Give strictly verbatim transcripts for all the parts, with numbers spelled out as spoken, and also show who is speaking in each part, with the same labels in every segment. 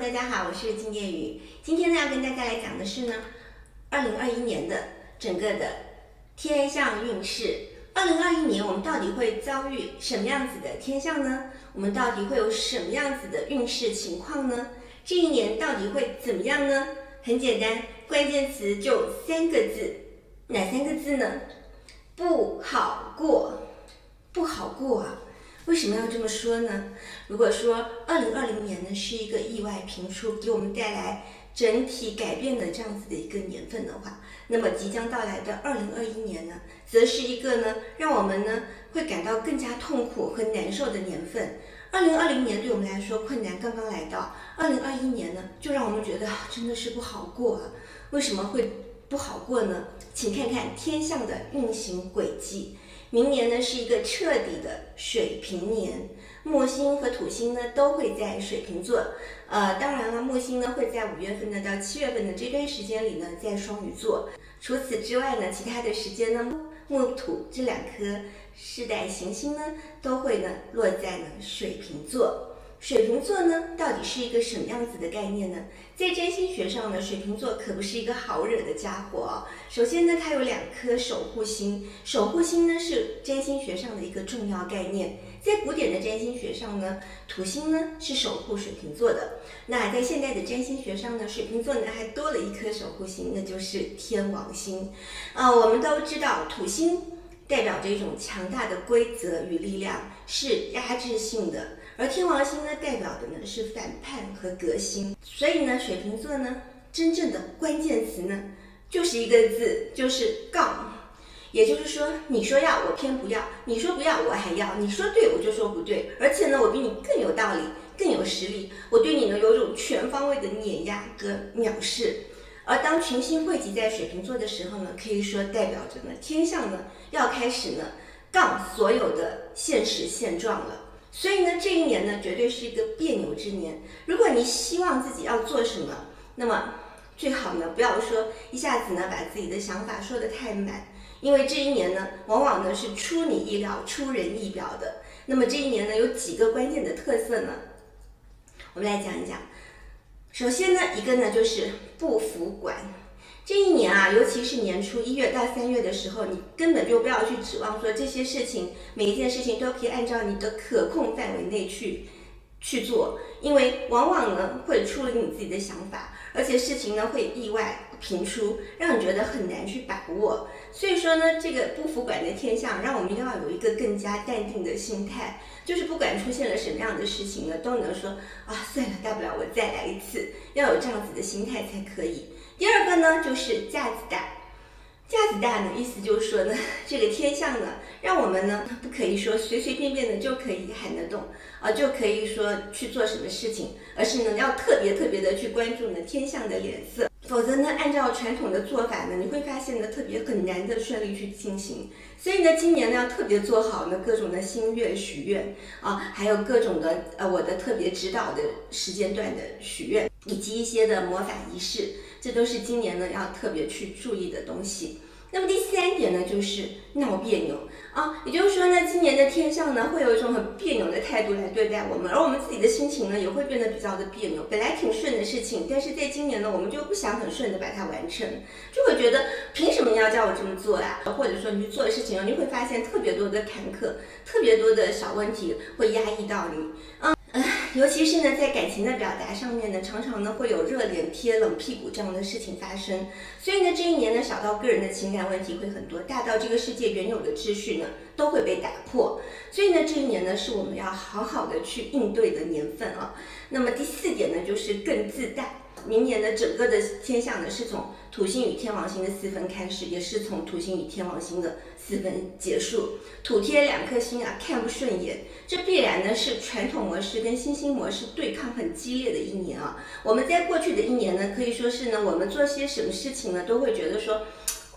Speaker 1: 大家好，我是金叶雨。今天呢，要跟大家来讲的是呢，二零二一年的整个的天象运势。二零二一年我们到底会遭遇什么样子的天象呢？我们到底会有什么样子的运势情况呢？这一年到底会怎么样呢？很简单，关键词就三个字，哪三个字呢？不好过，不好过啊！为什么要这么说呢？如果说二零二零年呢是一个意外频出，给我们带来整体改变的这样子的一个年份的话，那么即将到来的二零二一年呢，则是一个呢让我们呢会感到更加痛苦和难受的年份。二零二零年对我们来说困难刚刚来到，二零二一年呢就让我们觉得真的是不好过啊。为什么会不好过呢？请看看天象的运行轨迹。明年呢是一个彻底的水瓶年，木星和土星呢都会在水瓶座，呃，当然了，木星呢会在五月份呢到七月份的这段时间里呢在双鱼座。除此之外呢，其他的时间呢，木土这两颗世代行星呢都会呢落在呢水瓶座。水瓶座呢，到底是一个什么样子的概念呢？在占星学上呢，水瓶座可不是一个好惹的家伙哦。首先呢，它有两颗守护星，守护星呢是占星学上的一个重要概念。在古典的占星学上呢，土星呢是守护水瓶座的。那在现代的占星学上呢，水瓶座呢还多了一颗守护星，那就是天王星。呃，我们都知道土星代表着一种强大的规则与力量，是压制性的。而天王星呢，代表的呢是反叛和革新，所以呢，水瓶座呢，真正的关键词呢，就是一个字，就是杠。也就是说，你说要，我偏不要；你说不要，我还要；你说对，我就说不对。而且呢，我比你更有道理，更有实力，我对你呢有种全方位的碾压和藐视。而当群星汇集在水瓶座的时候呢，可以说代表着呢，天象呢要开始呢杠所有的现实现状了。所以呢，这一年呢，绝对是一个别扭之年。如果你希望自己要做什么，那么最好呢，不要说一下子呢把自己的想法说得太满，因为这一年呢，往往呢是出你意料、出人意表的。那么这一年呢，有几个关键的特色呢？我们来讲一讲。首先呢，一个呢就是不服管。这一年啊，尤其是年初一月到三月的时候，你根本就不要去指望说这些事情，每一件事情都可以按照你的可控范围内去去做，因为往往呢会出了你自己的想法，而且事情呢会意外频出，让你觉得很难去把握。所以说呢，这个不服管的天象，让我们要有一个更加淡定的心态，就是不管出现了什么样的事情呢，都能说啊，算了，大不了我再来一次，要有这样子的心态才可以。第二个呢，就是架子大。架子大呢，意思就是说呢，这个天象呢，让我们呢不可以说随随便便的就可以喊得动啊，就可以说去做什么事情，而是呢要特别特别的去关注呢天象的脸色，否则呢，按照传统的做法呢，你会发现呢特别很难的顺利去进行。所以呢，今年呢要特别做好呢各种的心愿许愿啊，还有各种的呃我的特别指导的时间段的许愿，以及一些的魔法仪式。这都是今年呢要特别去注意的东西。那么第三点呢，就是闹别扭啊，也就是说呢，今年的天象呢会有一种很别扭的态度来对待我们，而我们自己的心情呢也会变得比较的别扭。本来挺顺的事情，但是在今年呢，我们就不想很顺的把它完成，就会觉得凭什么你要叫我这么做呀？或者说你去做的事情，你会发现特别多的坎坷，特别多的小问题会压抑到你啊。呃，尤其是呢，在感情的表达上面呢，常常呢会有热脸贴冷屁股这样的事情发生。所以呢，这一年呢，小到个人的情感问题会很多，大到这个世界原有的秩序呢都会被打破。所以呢，这一年呢是我们要好好的去应对的年份啊。那么第四点呢，就是更自大。明年的整个的天象呢，是从土星与天王星的四分开始，也是从土星与天王星的四分结束。土天两颗星啊，看不顺眼，这必然呢是传统模式跟新兴模式对抗很激烈的一年啊。我们在过去的一年呢，可以说是呢，我们做些什么事情呢，都会觉得说，哦，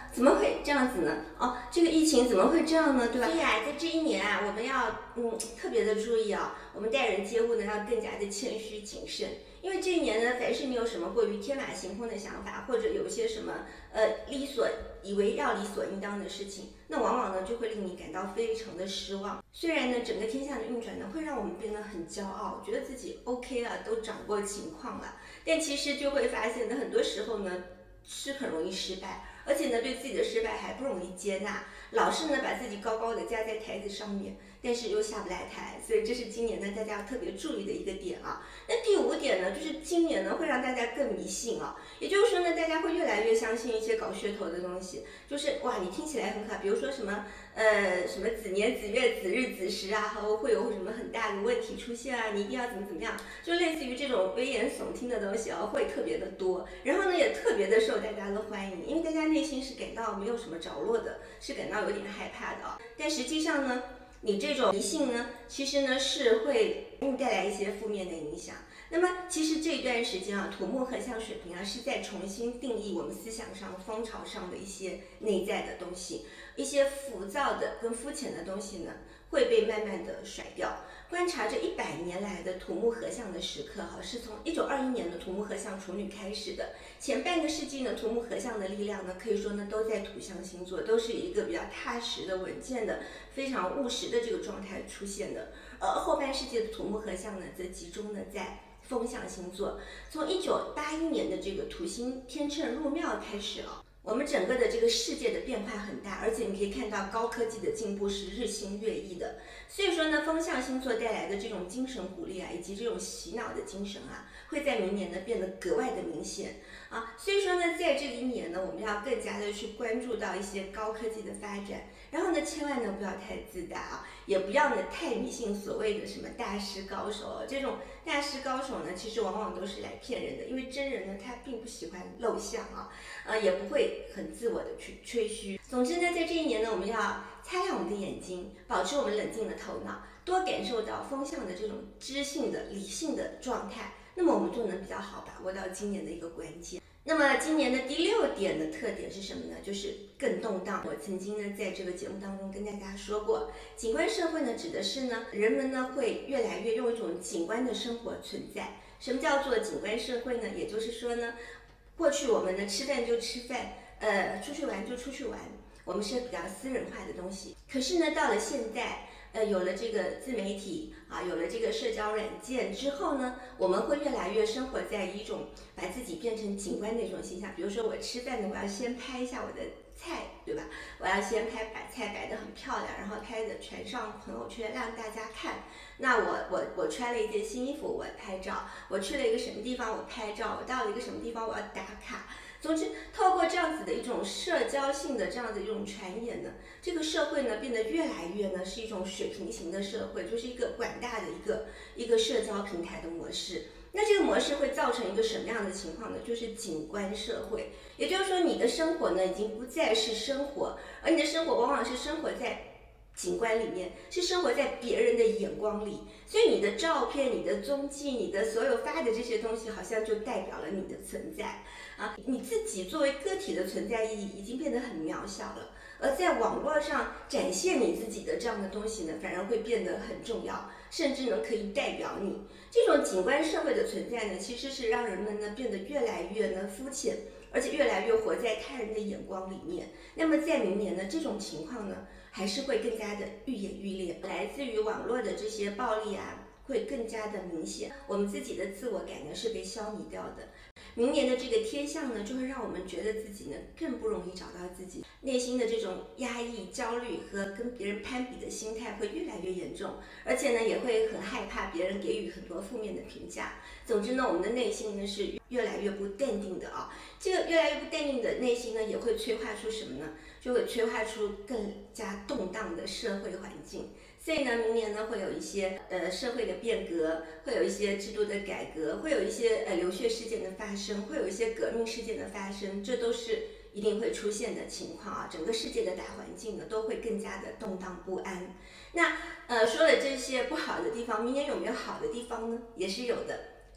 Speaker 1: 怎么会这样子呢？哦，这个疫情怎么会这样呢？对吧？所以啊，在这一年啊，我们要嗯特别的注意啊，我们待人接物呢要更加的谦虚谨慎。因为这一年呢，凡是你有什么过于天马行空的想法，或者有一些什么呃理所以为要理所应当的事情，那往往呢就会令你感到非常的失望。虽然呢，整个天象的运转呢会让我们变得很骄傲，觉得自己 OK 了，都掌握情况了，但其实就会发现呢，很多时候呢是很容易失败，而且呢对自己的失败还不容易接纳，老是呢把自己高高的架在台子上面，但是又下不来台，所以这是今年呢大家要特别注意的一个点啊。那第五点呢，就是今年呢会让大家更迷信啊，也就是说呢，大家会越来越相信一些搞噱头的东西，就是哇，你听起来很可怕，比如说什么呃什么子年子月子日子时啊，和会有什么很大的问题出现啊，你一定要怎么怎么样，就类似于这种危言耸听的东西啊，会特别的多，然后呢也特别的受大家的欢迎，因为大家内心是感到没有什么着落的，是感到有点害怕的啊，但实际上呢，你这种迷信呢，其实呢是会给你带来一些负面的影响。那么其实这一段时间啊，土木合相水平啊是在重新定义我们思想上、风潮上的一些内在的东西，一些浮躁的跟肤浅的东西呢会被慢慢的甩掉。观察这一百年来的土木合相的时刻哈，是从一九二一年的土木合相处女开始的。前半个世纪呢，土木合相的力量呢，可以说呢都在土象星座，都是一个比较踏实的、稳健的、非常务实的这个状态出现的。而后半世纪的土木合相呢，则集中呢在风象星座。从一九八一年的这个土星天秤入庙开始啊，我们整个的这个世界的变化很大，而且你可以看到高科技的进步是日新月异的。所以说呢，风象星座带来的这种精神鼓励啊，以及这种洗脑的精神啊，会在明年呢变得格外的明显啊。所以说呢，在这一年呢，我们要更加的去关注到一些高科技的发展，然后呢，千万呢不要太自大啊，也不要呢太迷信所谓的什么大师高手。这种大师高手呢，其实往往都是来骗人的，因为真人呢他并不喜欢露相啊，呃也不会很自我的去吹嘘。总之呢，在这一年呢，我们要擦亮我们的眼睛，保持我们冷静的头脑，多感受到风象的这种知性的、理性的状态，那么我们就能比较好把握到今年的一个关键。那么今年的第六点的特点是什么呢？就是更动荡。我曾经呢在这个节目当中跟大家说过，景观社会呢指的是呢人们呢会越来越用一种景观的生活存在。什么叫做景观社会呢？也就是说呢，过去我们呢吃饭就吃饭，呃出去玩就出去玩，我们是比较私人化的东西。可是呢，到了现在。呃，有了这个自媒体啊，有了这个社交软件之后呢，我们会越来越生活在一种把自己变成景观的一种形象。比如说我吃饭呢，我要先拍一下我的菜，对吧？我要先拍把菜摆得很漂亮，然后拍的传上朋友圈让大家看。那我我我穿了一件新衣服，我拍照；我去了一个什么地方，我拍照；我到了一个什么地方，我要打卡。总之，透过这样子的一种社交性的这样的一种传言呢，这个社会呢变得越来越呢是一种水平型的社会，就是一个广大的一个一个社交平台的模式。那这个模式会造成一个什么样的情况呢？就是景观社会，也就是说你的生活呢已经不再是生活，而你的生活往往是生活在景观里面，是生活在别人的眼光里，所以你的照片、你的踪迹、你的所有发的这些东西，好像就代表了你的存在啊。你自己作为个体的存在意义已经变得很渺小了，而在网络上展现你自己的这样的东西呢，反而会变得很重要，甚至呢可以代表你。这种景观社会的存在呢，其实是让人们呢变得越来越呢肤浅，而且越来越活在他人的眼光里面。那么在明年呢，这种情况呢，还是会更加的愈演愈烈，来自于网络的这些暴力啊，会更加的明显。我们自己的自我感呢是被消弭掉的。明年的这个天象呢，就会让我们觉得自己呢更不容易找到自己内心的这种压抑、焦虑和跟别人攀比的心态会越来越严重，而且呢也会很害怕别人给予很多负面的评价。总之呢，我们的内心呢是越来越不淡定的啊。这个越来越不淡定的内心呢，也会催化出什么呢？就会催化出更加动荡的社会环境。所以呢，明年呢会有一些呃社会的变革，会有一些制度的改革，会有一些呃流血事件的发生，会有一些革命事件的发生，这都是一定会出现的情况啊。整个世界的大环境呢都会更加的动荡不安。那呃说了这些不好的地方，明年有没有好的地方呢？也是有的。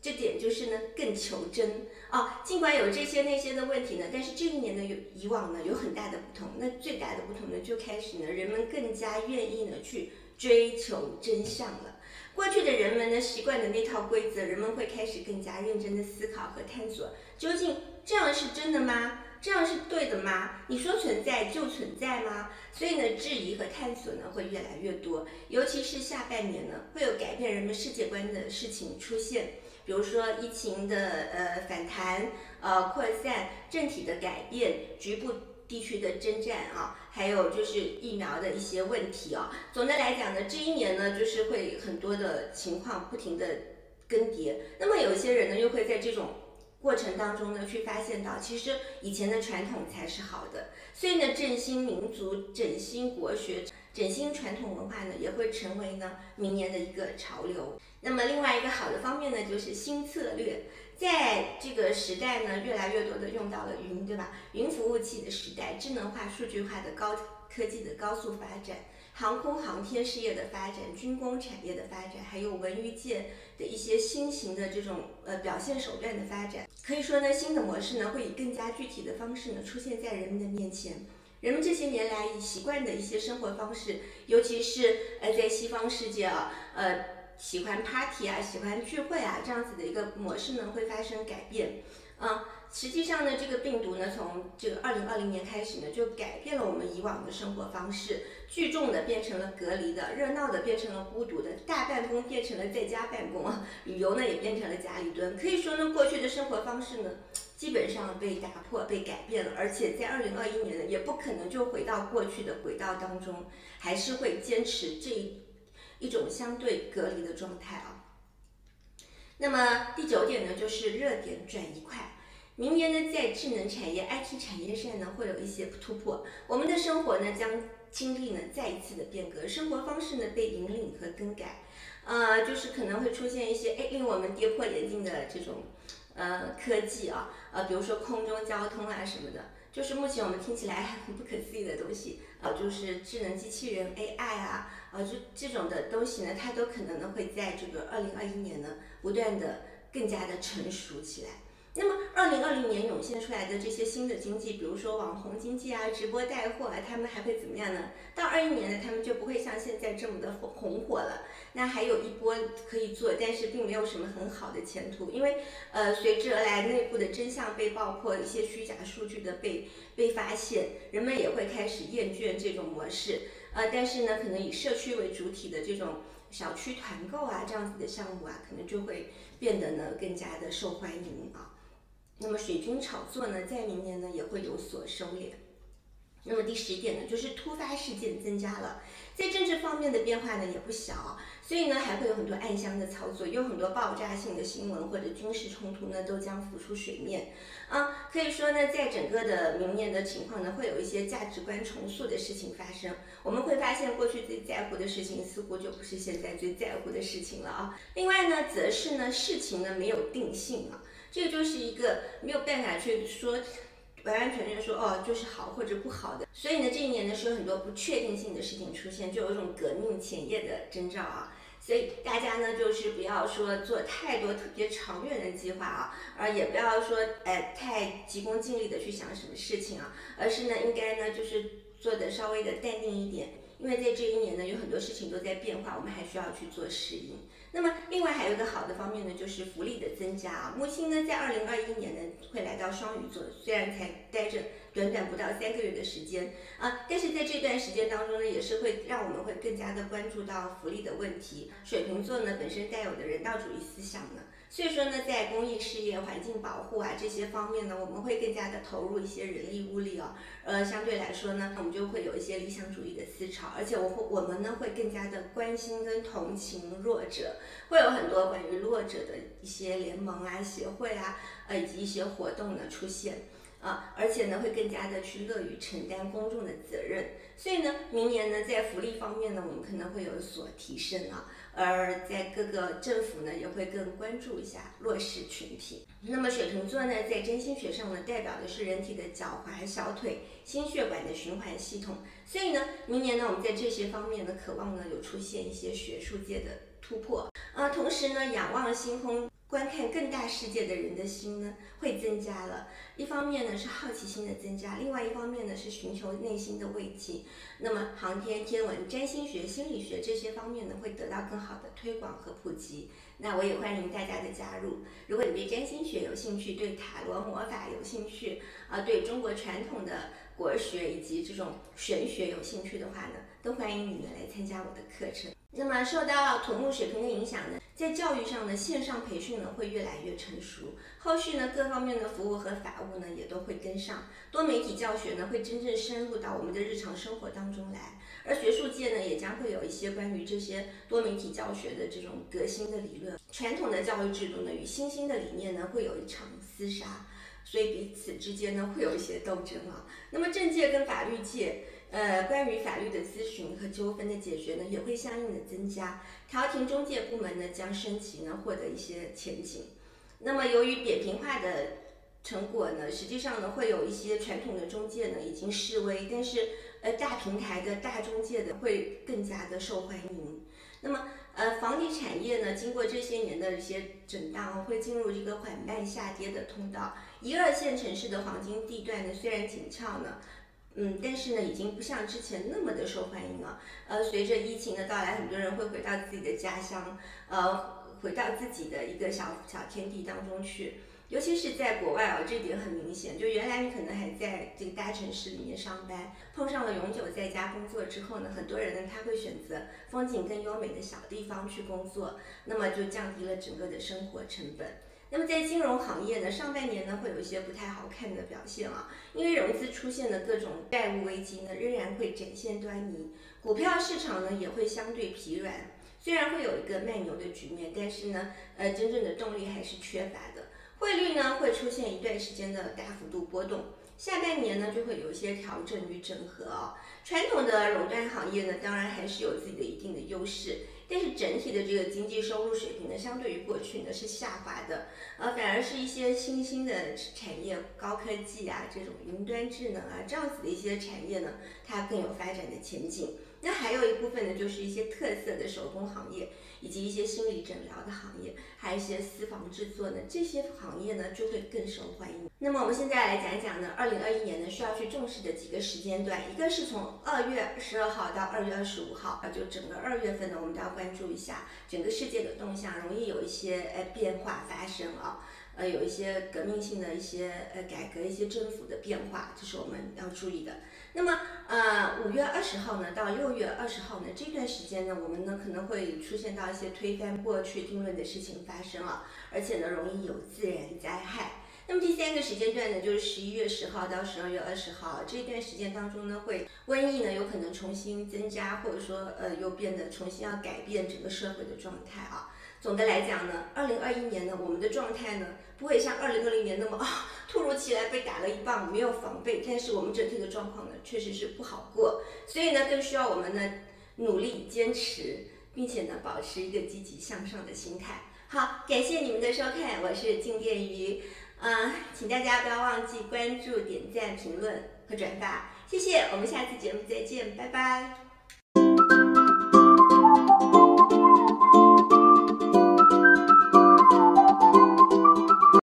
Speaker 1: 这点就是呢更求真啊。尽管有这些那些的问题呢，但是这一年呢有以往呢有很大的不同。那最大的不同呢就开始呢，人们更加愿意呢去追求真相了。过去的人们呢习惯的那套规则，人们会开始更加认真的思考和探索，究竟这样是真的吗？这样是对的吗？你说存在就存在吗？所以呢，质疑和探索呢会越来越多，尤其是下半年呢，会有改变人们世界观的事情出现，比如说疫情的呃反弹、呃扩散、政体的改变、局部地区的征战啊，还有就是疫苗的一些问题啊。总的来讲呢，这一年呢，就是会很多的情况不停的更迭。那么有一些人呢，又会在这种过程当中呢，去发现到其实以前的传统才是好的，所以呢，振兴民族、振兴国学、振兴传统文化呢，也会成为呢明年的一个潮流。那么另外一个好的方面呢，就是新策略。在这个时代呢，越来越多的用到了云，对吧？云服务器的时代，智能化、数据化的高科技的高速发展。航空航天事业的发展，军工产业的发展，还有文娱界的一些新型的这种呃表现手段的发展，可以说呢，新的模式呢会以更加具体的方式呢出现在人们的面前。人们这些年来以习惯的一些生活方式，尤其是呃在西方世界啊，呃喜欢 party 啊，喜欢聚会啊这样子的一个模式呢会发生改变。嗯，实际上呢，这个病毒呢，从这个二零二零年开始呢，就改变了我们以往的生活方式，聚众的变成了隔离的，热闹的变成了孤独的，大办公变成了在家办公啊，旅游呢也变成了家里蹲。可以说呢，过去的生活方式呢，基本上被打破、被改变了，而且在二零二一年呢，也不可能就回到过去的轨道当中，还是会坚持这一种相对隔离的状态啊。那么第九点呢，就是热点转移快。明年呢，在智能产业、I T 产业上呢，会有一些突破。我们的生活呢，将经历呢再一次的变革，生活方式呢被引领和更改。呃，就是可能会出现一些哎令我们跌破眼镜的这种呃科技啊，呃，比如说空中交通啊什么的。就是目前我们听起来很不可思议的东西，呃，就是智能机器人 A I 啊，呃，就这种的东西呢，它都可能呢会在这个二零二一年呢不断的更加的成熟起来。那么，二零二零年涌现出来的这些新的经济，比如说网红经济啊、直播带货啊，他们还会怎么样呢？到二一年呢，他们就不会像现在这么的红火了。那还有一波可以做，但是并没有什么很好的前途，因为呃，随之而来内部的真相被爆破，一些虚假数据的被被发现，人们也会开始厌倦这种模式。呃，但是呢，可能以社区为主体的这种小区团购啊这样子的项目啊，可能就会变得呢更加的受欢迎啊。那么水军炒作呢，在明年呢也会有所收敛。那么第十点呢，就是突发事件增加了，在政治方面的变化呢也不小，所以呢还会有很多暗箱的操作，有很多爆炸性的新闻或者军事冲突呢都将浮出水面。啊，可以说呢，在整个的明年的情况呢，会有一些价值观重塑的事情发生。我们会发现，过去最在乎的事情，似乎就不是现在最在乎的事情了啊。另外呢，则是呢，事情呢没有定性啊，这个就是一个没有办法去说。完完全全说哦，就是好或者不好的，所以呢，这一年呢是有很多不确定性的事情出现，就有一种革命前夜的征兆啊。所以大家呢，就是不要说做太多特别长远的计划啊，而也不要说呃太急功近利的去想什么事情啊，而是呢，应该呢就是做的稍微的淡定一点。因为在这一年呢，有很多事情都在变化，我们还需要去做适应。那么，另外还有一个好的方面呢，就是福利的增加啊。木星呢，在二零二一年呢，会来到双鱼座，虽然才待着短短不到三个月的时间啊，但是在这段时间当中呢，也是会让我们会更加的关注到福利的问题。水瓶座呢，本身带有的人道主义思想呢，所以说呢，在公益事业、环境保护啊这些方面呢，我们会更加的投入一些人力物力啊。呃，相对来说呢，我们就会有一些理想主义的思潮，而且我会我们呢会更加的关心跟同情弱者，会有很多关于弱者的一些联盟啊、协会啊，呃以及一些活动呢出现。啊，而且呢，会更加的去乐于承担公众的责任，所以呢，明年呢，在福利方面呢，我们可能会有所提升啊，而在各个政府呢，也会更关注一下弱势群体。那么水瓶座呢，在占星学上呢，代表的是人体的脚踝、小腿、心血管的循环系统，所以呢，明年呢，我们在这些方面呢，渴望呢，有出现一些学术界的突破。呃，同时呢，仰望星空。 观看更大世界的人的心呢会增加了。一方面呢是好奇心的增加，另外一方面呢是寻求内心的慰藉。那么航天、天文、占星学、心理学这些方面呢会得到更好的推广和普及。那我也欢迎大家的加入。如果你对占星学有兴趣，对塔罗魔法有兴趣，啊，对中国传统的国学以及这种玄学有兴趣的话呢，都欢迎你们来参加我的课程。那么受到土木水平的影响呢，在教育上呢，线上培训呢会越来越成熟，后续呢各方面的服务和法务呢也都会跟上，多媒体教学呢会真正深入到我们的日常生活当中来，而学术界呢也将会有一些关于这些多媒体教学的这种革新的理论。传统的教育制度呢与新兴的理念呢会有一场厮杀，所以彼此之间呢会有一些斗争啊。那么政界跟法律界呃，关于法律的咨询和纠纷的解决呢，也会相应的增加。调停中介部门呢，将升级呢，获得一些前景。那么，由于扁平化的成果呢，实际上呢，会有一些传统的中介呢已经式微，但是呃，大平台的大中介的会更加的受欢迎。那么，呃，房地产业呢，经过这些年的一些震荡，会进入一个缓慢下跌的通道。一二线城市的黄金地段呢，虽然紧俏呢。嗯，但是呢，已经不像之前那么的受欢迎了。呃，随着疫情的到来，很多人会回到自己的家乡，呃，回到自己的一个小小天地当中去。尤其是在国外啊，这点很明显。就原来你可能还在这个大城市里面上班，碰上了永久在家工作之后呢，很多人呢他会选择风景更优美的小地方去工作，那么就降低了整个的生活成本。那么在金融行业呢，上半年呢会有一些不太好看的表现啊，因为融资出现的各种债务危机呢，仍然会展现端倪。股票市场呢也会相对疲软，虽然会有一个卖牛的局面，但是呢，呃，真正的动力还是缺乏的。汇率呢会出现一段时间的大幅度波动，下半年呢就会有一些调整与整合啊。传统的垄断行业呢，当然还是有自己的一定的优势。但是整体的这个经济收入水平呢，相对于过去呢是下滑的，呃，反而是一些新兴的产业，高科技啊，这种云端智能啊，这样子的一些产业呢，它更有发展的前景。那还有一部分呢，就是一些特色的手工行业，以及一些心理诊疗的行业，还有一些私房制作呢，这些行业呢就会更受欢迎。那么我们现在来讲一讲呢，二零二一年呢需要去重视的几个时间段，一个是从二月十二号到二月二十五号，就整个二月份呢，我们都要关注一下整个世界的动向，容易有一些呃变化发生啊。呃，有一些革命性的一些呃改革，一些政府的变化，这是我们要注意的。那么，呃，五月二十号呢到六月二十号呢这段时间呢，我们呢可能会出现到一些推翻过去定论的事情发生了，而且呢容易有自然灾害。那么第三个时间段呢，就是十一月十号到十二月二十号这一段时间当中呢，会瘟疫呢有可能重新增加，或者说呃又变得重新要改变整个社会的状态啊。总的来讲呢，二零二一年呢，我们的状态呢不会像二零二零年那么啊突如其来被打了一棒，没有防备，但是我们整体的状况呢确实是不好过，所以呢更需要我们呢努力坚持，并且呢保持一个积极向上的心态。好，感谢你们的收看，我是静电鱼，呃，请大家不要忘记关注、点赞、评论和转发，谢谢，我们下次节目再见，拜拜。